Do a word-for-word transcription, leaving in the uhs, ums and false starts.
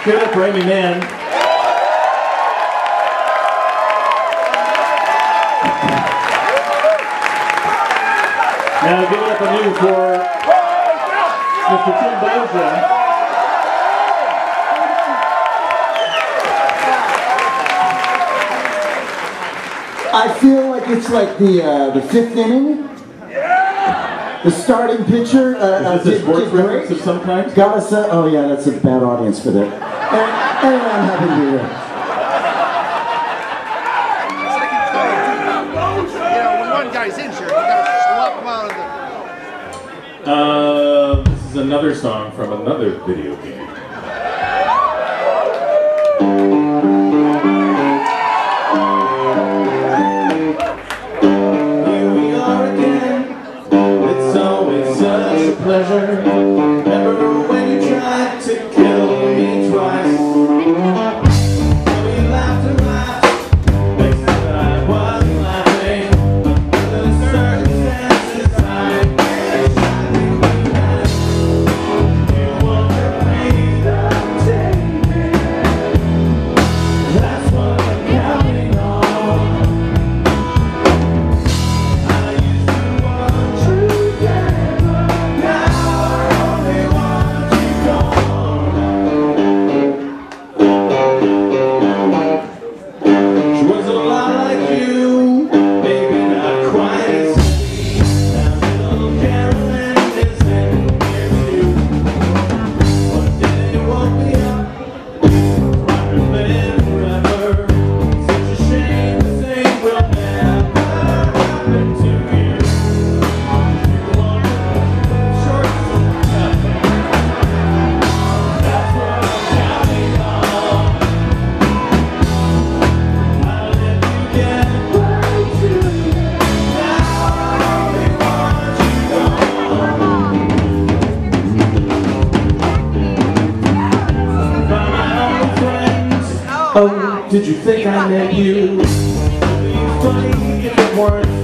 Give it up for Amy Mann. Now give it up anew for Mister Tim Boja. I feel like it's like the uh, the fifth inning. The starting pitcher. Uh, Is this uh, a sports did, did reference great. of some kind? Got us. Uh, oh yeah, that's a bad audience for that. Uh, anyway, I'm happy to be here. You know, when one guy's injured, you gotta swap him out of the... Uh, this is another song from another video game. Here we are again. It's always such a pleasure. Remember when you tried to kill me twice? We laughed and laughed, except I wasn't laughing. The circumstances I wish I knew that you won't be the take. That's what I'm counting on. I used to want you dead, but now I only want you gone. She was a lot like you, maybe not quite as sweet. Now little Carolyn is in here too. One day you woke me up, trying to live forever. Such a shame to say will never happen to you. You want short stuff. That's what I'm counting on. I'll let you get way too late. Now I only want you gone. By my own friends. Oh, did you think I meant you? It'd be funny if it weren't